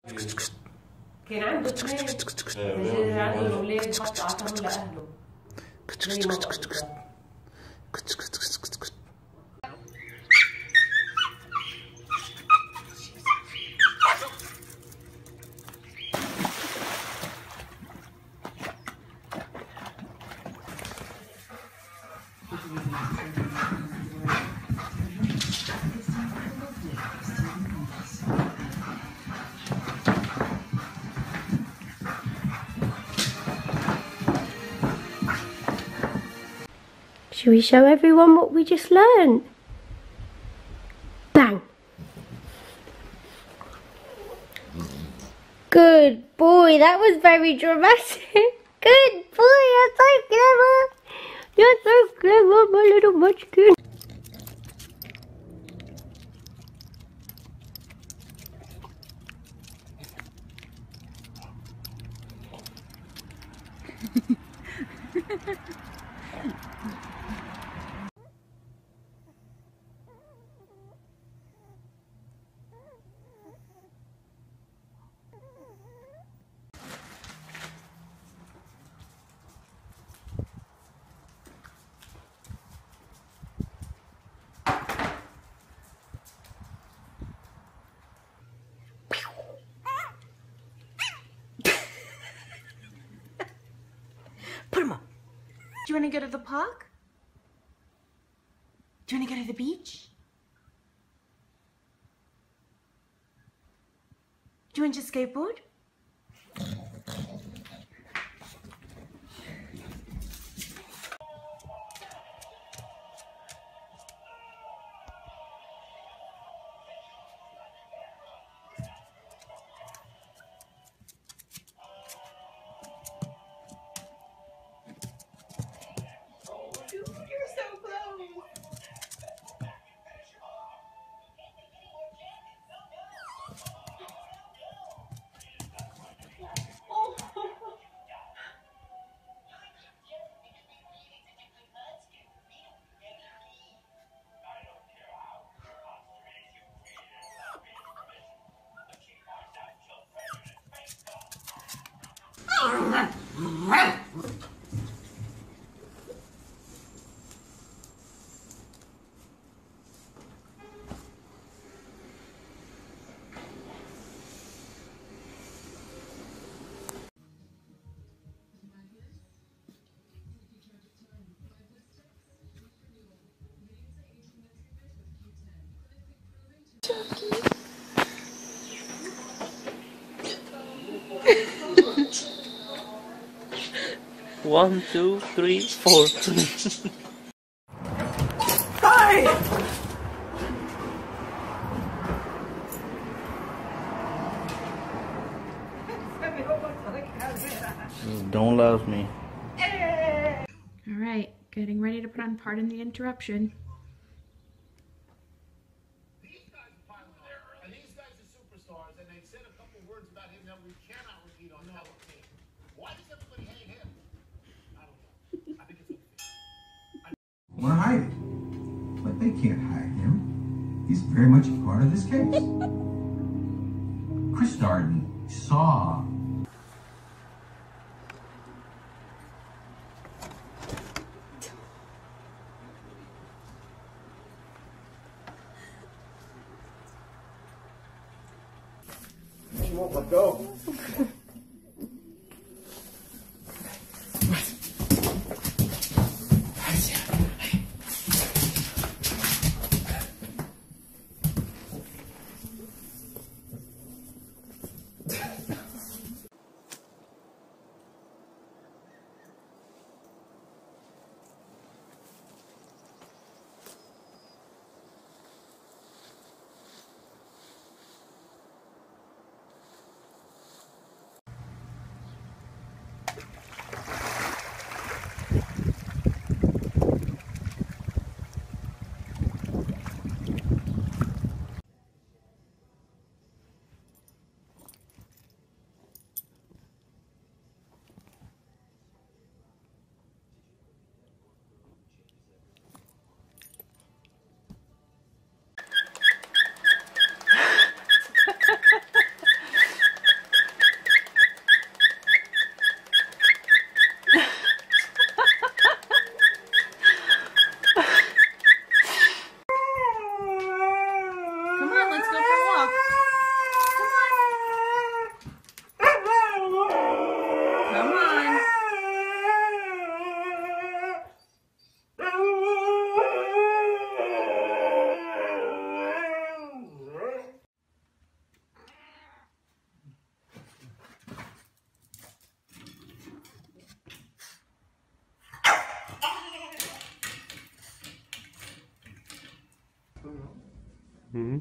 كان عنده اثنين فجأة عنده الأولاد حط عطاهم لأهله زي ما قلت. Should we show everyone what we just learned? Bang! Good boy, that was very dramatic. Good boy, you're so clever. You're so clever, my little munchkin. Put him up. Do you want to go to the park? Do you want to go to the beach? Do you want to skateboard? One, two, three, four. Hi! Don't laugh at me. Alright, getting ready to put on Pardon the Interruption. These guys are there, and these guys are superstars, and they said a couple words about him that we cannot repeat on television. Why does everybody hate him? I don't know. I think it's unfair. Want to hide it, but they can't hide him. He's very much a part of this case. Chris Darden saw. He won't let go. Mm-hmm.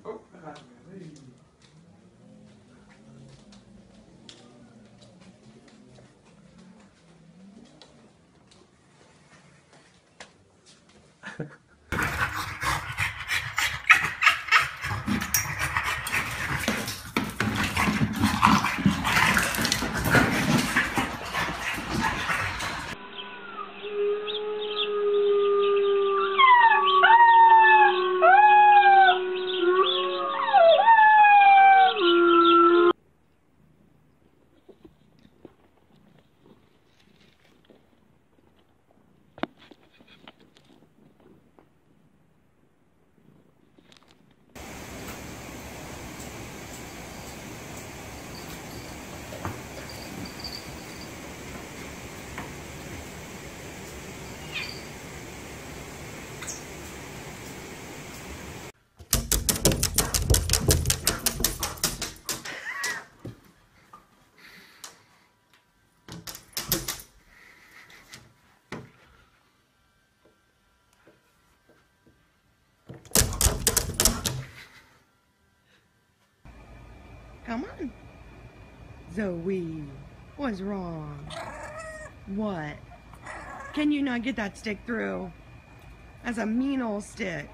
Come on. Zoe, what's wrong? What? Can you not get that stick through? That's a mean old stick.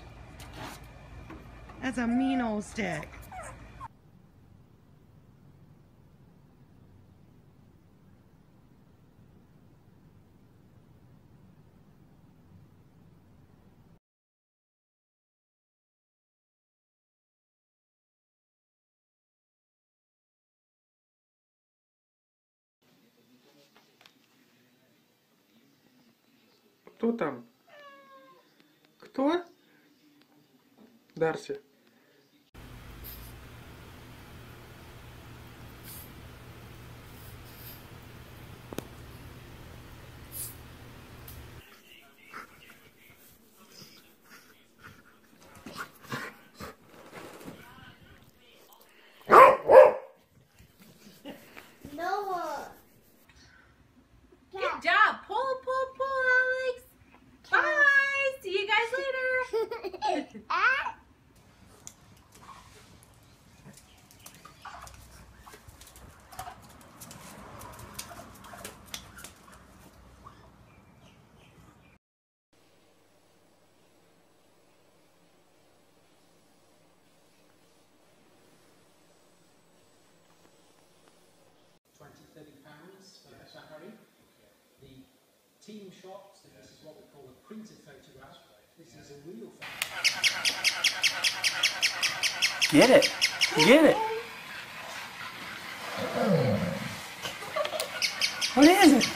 That's a mean old stick. Кто там? Кто? Дарси. Noah. Good job. Pull, pull, pull, Alex. Bye. See you guys later. £30 for Safari. The team shot, so this is what we call a printed photograph. This is a real photograph. Get it. Get it. What is it?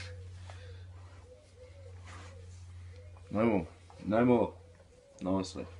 No more. No more. Honestly.